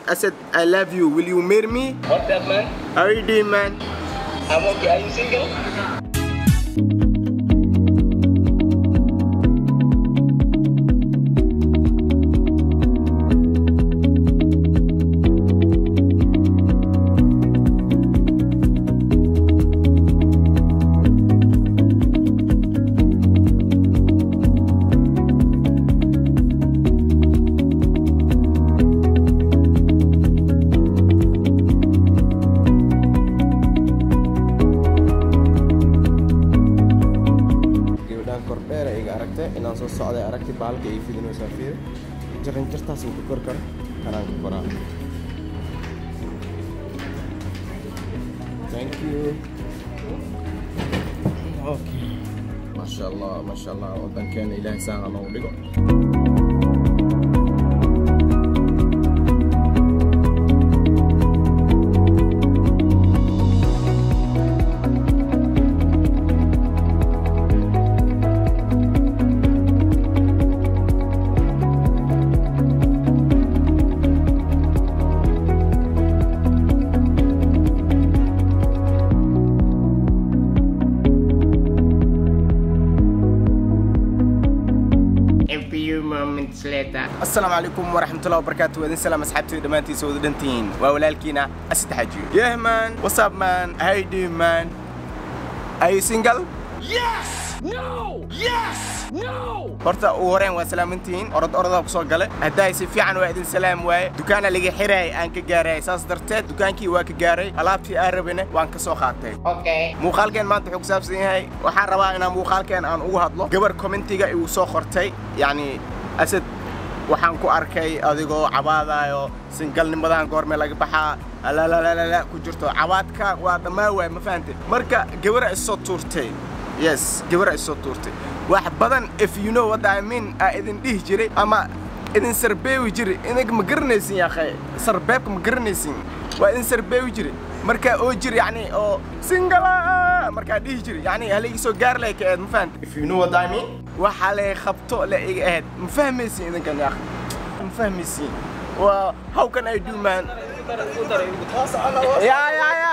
I said I love you. Will you marry me? What's up, man? How are you doing, man? I'm okay. Are you single? inaan soo socday aragti baalka ay fidinaysaa fiir jaran jartaas uu ku kor karo kanaan ku koraa. Thank you. Okay. ما شاء الله ودنكeen ilaahay saan aan ugu dhigo. السلام عليكم ورحمة الله وبركاته. وإذن سلام أصحابتي دمانتي سود دنتين وولالكينا أسد حاجي. Yeah man, what's up man? How you doing man? Are you single? Yes! No! Yes! No! horta ugu horeen waa salaamantiin orada ku soo galay haday si fiican waa idin salaam waay dukaana laga xiray aan ka gaaray saas darteed dukaankii waa ka gaaray alaabtii aan rabina waan ka soo qaatay. Okay. muuqaalkeen maanta wuxuu ku saabsan yahay waxaan rabaa inaan muuqaalkeen aan ugu hadlo gabar commentiga uu soo qortay yani asad waxaan ku arkay adigoo cabaadayo singalnimadan goorme laga baxaa la ku jirto cabaadka waa dhamaa way ma fahanteen marka gabar ay soo tuurtay. Yes, gabar ay soo tuurtay wax badan if you know what I mean idin dhihi jiray ama idin sarbeewi jiray inaga ma garanaysin yaa akhay sarbeebka ma garanaysin waa idin sarbeewi jiray marka oo jir yani oo singala marka dhihi jiray yani halay soo gaar leh ka ma fahanteen if you know what I mean waxa la qabto la iga aad ma fahmaysin idinkan yaa akhay ma fahmaysin wa how can I do man ya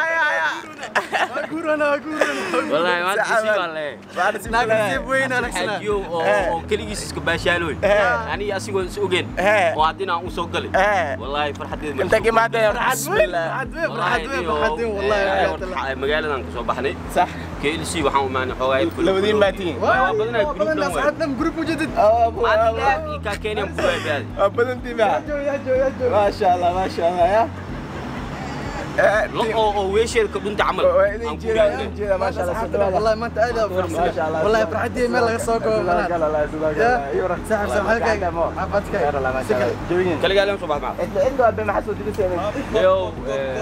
والله ما تسيب عليه ناقص وين انا حاجيو او كليجيس اسكو باشالوي يعني اسيغو سوغين وادينا او سو غلي والله فرحتي انت كيما بسم الله فرحتي والله مغالدان كسو بخني صح كيلسي waxaan maana xoogay labadiin maatiin waa badana group saxadna group mujadid maanta ka keenay buubaad badantii ma sha Allah ya لو ويشير كبنت عمل ما شاء الله والله ما انت قايله ما شاء الله والله فرحتي مال laga soo goobo لا لا يورا ساعه halkaaga xabadka لا ما شاء الله جوين kaliya leen subax ma انت ابي ما حسود لسه يو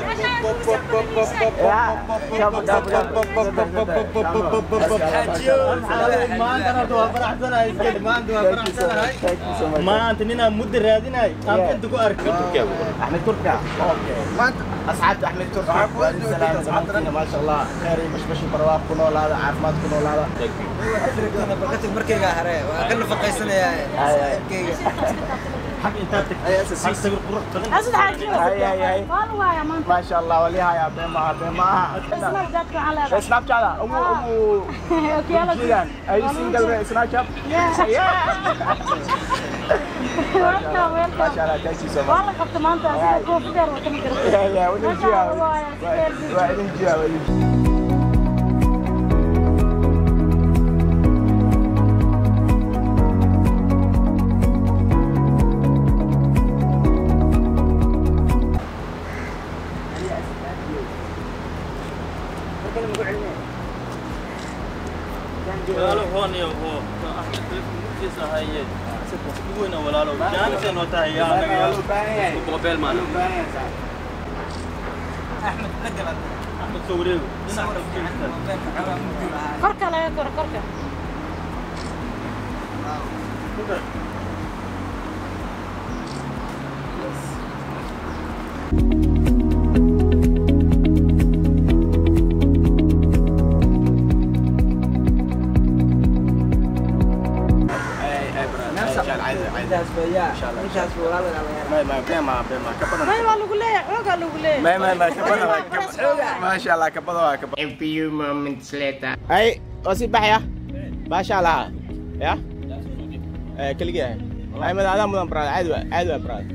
ما انت نينا مدير راديناي انت ku arkay احمد تركي اوكي ما انت اسعد احمد تركي سلام ما شاء الله خير مش برواق كنول هذا عافمات كنول هذا انا بقيت مركيغا هره waa nafaqaysanaya حق انت اساسي قرح بدن اسد حاجه هاي ما شاء الله وليها يا بما سناب شات على سناب شات امو اوكي يلا اي سنجل سناب شات يا ما شاء الله تاكسي سما والله قبت ما انت اسد كوفير وكم كرت لا ونجي ولا هون يا هو احمد كيس هاي وين ولا لو جانس انه تاهي يا موبايل معنا احمد نقل احمد صوري كركه لا كركه ما بما كبدنا ما يوالو قليه عوقا لو قليه ما كبدنا ما شاء الله كبدنا A few moments later. اي وسيب بحيا ما شاء الله يا كلجة هاي من هذا مدن براد عدوى براد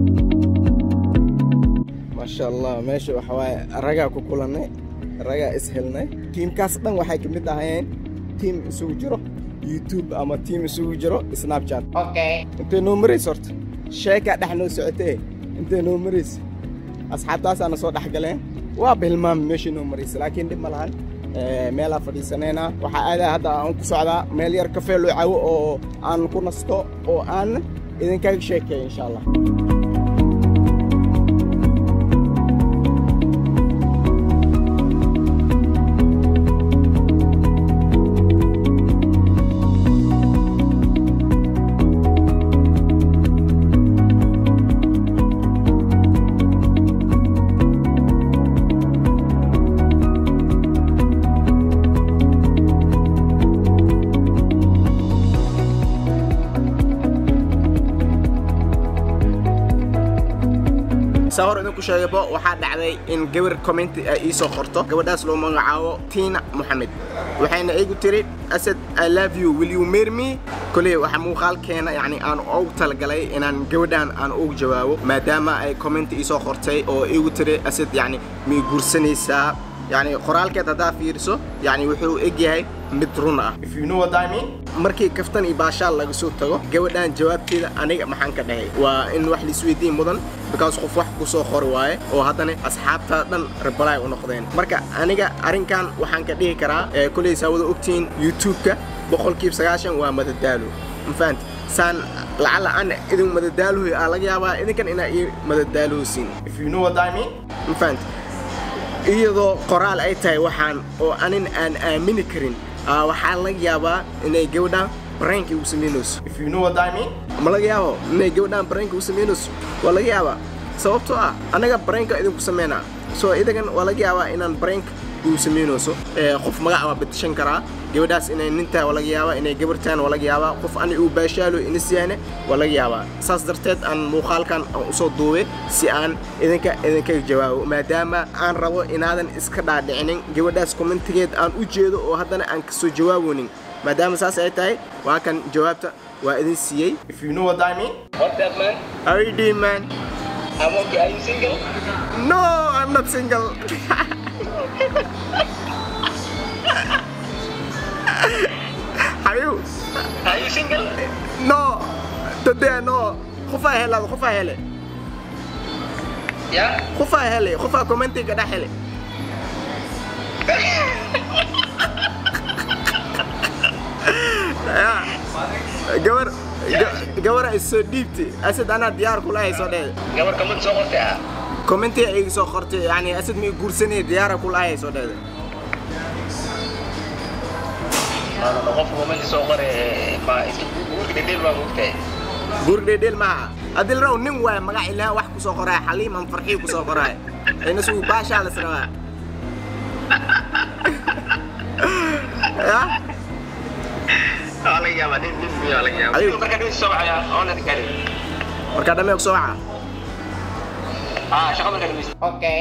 ما شاء الله ماشي وحواي رجع كوكولنا رجع إسهلنا تيم كاسبن وحي كمية هاين تيم سوجرو يوتيوب أما تيم سوجرو سناب شات Okay. أنت نمري صرت شيكة نحن سعتي أنت نمريس أصحاب تاس أنا صوت حقلين وبالمام ماشي نمريس لكن دي ملهان meela fadhiisanayna waxa aad hadda aan ku socdaa meel yar cafe loo caawo oo aan ku nasto oo aan idinkaga sheekay insha Allah صور إنكم شايفوا واحد دعوي إن جبر كومنت إيسو خرطة جبر داس لو مقعوا تينا محمد وحين إيجو تري أسد I love you will you marry me كله وحمو خال كنا يعني أنا أو تلقلي إن أنا جودان أنا أو جوابه ما دام أي كومنت إيسو خرطة أو إيجو تري أسد يعني ميجورسني سا يعني قرال كده دا فيرسو يعني وحلو إجي مترونا if you know what I mean markii kaftan iyo baashaal laga soo tago gabadhan jawaabteeda aniga maxaan ka dhahay waa in wax la isweydiin mudan because qof wax ku soo qor waaye oo haddana asxaabta dhan reply u noqdeen marka aniga arrinkan waxaan ka dhihi karaa kulay saawada ogtiin YouTube-ka 90% waa madadaalo ma fahanti san lacala ana idin madadaalo laga yaabaa idinkan ina madadaalo siin if you know what I mean ma fahanti iyadoo qoraal ay tahay waxaan oo anin aan aamini karin waxaa laga yaabaa inay gabadhan prank u sameynayso if you know what I mean ma laga yaabo inay gabadhan prank u sameynayso waa laga yaabaa sababtoo ah anaga prank idinku sameynaa soo idagan waa laga yaabaa inaan prank u sameynayso qof magac waa bedeshan karaa gabadhaas inay ninta waa laga yaabaa inay gabartaan waa laga yaabaa qof ani uu baashaalo inasiyaane waa laga yaabaa saas darteed aan muuqaalkan u soo duubay si aan idinka jawaabo maadaama aan rabo inaadan iska dhaadhicinin gabadhaas commentigeed aan u jeedo oo haddana aan ka soo jawaabonin maadaama saas ay tahay waa kan jawaabta waa idin siiyay if you know what I mean What's up, man? how are you doing man I'm okay. Are you single? no I'm not single Are you? Are you single? No. Today no. Khufa hela, khufa hele. Yeah? Khufa hele, khufa commenting kada hele. Gabar is so deep. Asad ana diyaar kula ay soo dheed. Gabar comment soo qortay ah. Comment ay soo qortay yani asad mi guursanay diyaar kula ay soo dheed. أنا نقف comment soo qoray ma iska guurka dheedel baa ogtay. Guur dheedel ma adil raw nin waa magac ilaa wax ku soo qoray Xaliim aan farxii ku soo qoray. Ayna soo baasha la sanaa. Ya? Ala yaaba nin ala yaaba. Adigu marka dheedel soo wacaya oo la kale. Marka dhamay soo waca. Shaqo marka dheedel. Okay.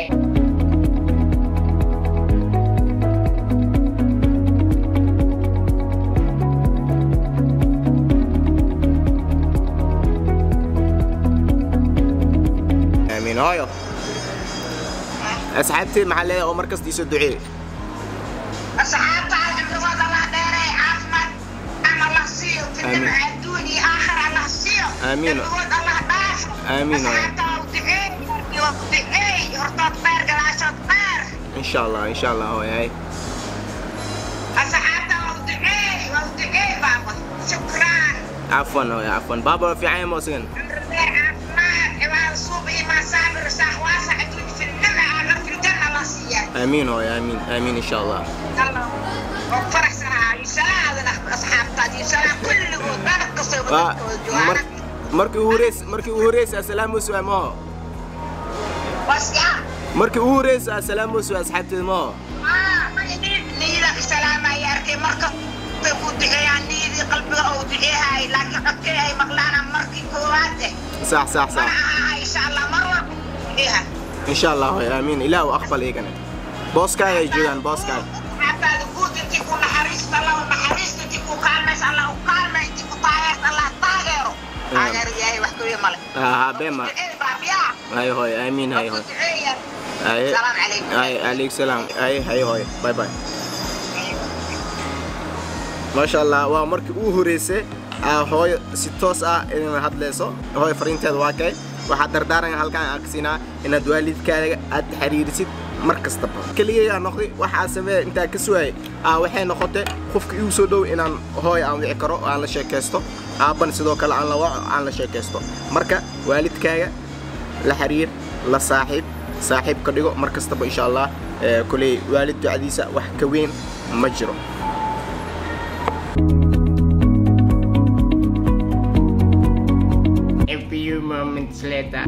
هايو أصحابتي محلية أو مركز ديسو الدعية أصحابتي عمرو الله داري عافمت أنا الله سيو تندم عدوني آخر الله سيو آمين الله باش آمين أصحابتي ودعي يرطط بير قلاشات بير إن شاء الله إن شاء الله هو هاي أصحابتي ودعي بابا شكرا عفوا هو عفوا بابا في عين موسين آمين هو آمين آمين إن شاء الله. فرح سنة سلام أصحابتي سلام كل ودارك قصير مركي وريس السلام وسوا ما. بس يا. مركي وريس السلام وسوا أصحابتي ما. ما لي لك سلام يا أركي مركب تقول دعي عني قلبي أو دعي هاي لكن أوكي هاي مغلانا مركي كواته. صح صح صح إن شاء الله مرة إيها إن شاء الله هوي آمين إله وأقبل إيه كنا بوس كاي جودان بوس كاي حتى الجود تكون حريص الله وحريص تكون كارمس الله وكارمس تكون طاير الله طاهر أجر ياي وحكي مالك بما بابيا هاي هوي آمين هاي هوي السلام عليكم عليك سلام هاي هوي باي باي ما شاء الله ومرك هوريسه هوي ستوس إن هاد ليسو هوي فرينتيد واكاي waxaad dardaaran halkaan aqsinaa inaad waalidkaaga aad xiriirisid markasta kaliya noqdi waxa sameey inta ka suway waxay noqotay qofka uu soo dhow inaan hooy aan wici karo aan la sheekaysto aaban sidoo kale aan la waco aan la sheekaysto marka waalidkaaga la xiriir la saaxiib ka dhigo markasta insha Allah kulay waalid ducadiisa wax ka weyn ma jiro moments later.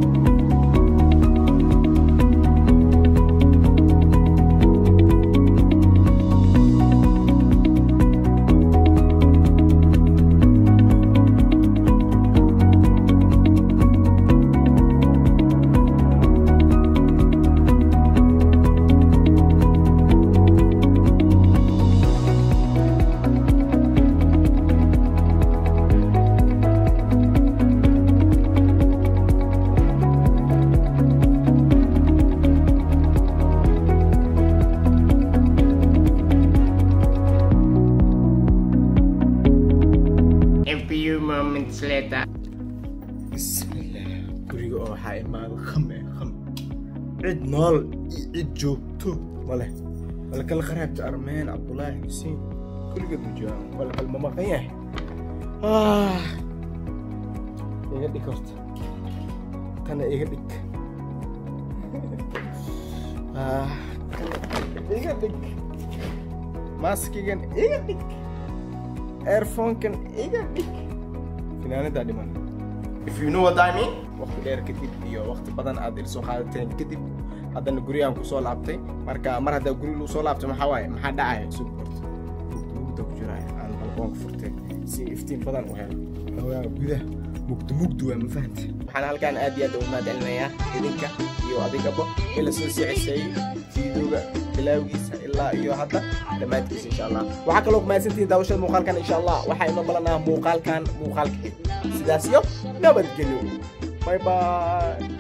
moments later. Bismillah. Guriga oo waxa imaado khame cid nool cid joogto wala kala qaraabta Armeen Abdullahi Hussein guriga bujaan wala qalma maqayahay iga dhikorta kana iga dhig iga dhig maskigan iga dhig earphone kan iga dhig finaanada dhiman if you know what I mean waqti dheer kadib iyo waqti badan aad il soo qaadateen kadib haddana gurigaan ku soo laabtay marka mar hadda guriga lu soo laabtay maxaa dhacay support mugdo ku jiray aan balkoonka furtay si iftiin badan u helo waa gudaha mugdo waa ma fahantay waxaan halkaan aad iyo aad u mahadcelinayaa idinka iyo adigaba ila soo socodsiiyay fiidooga bilawgiisa ilaa iyo hadda dhamaadkiisa insha Allah waxa kale oo mahadsantiin daawashada muuqaalkan insha Allah waxa inoo balanaa muuqaalka sidaas iyo nabadgelyo bye bye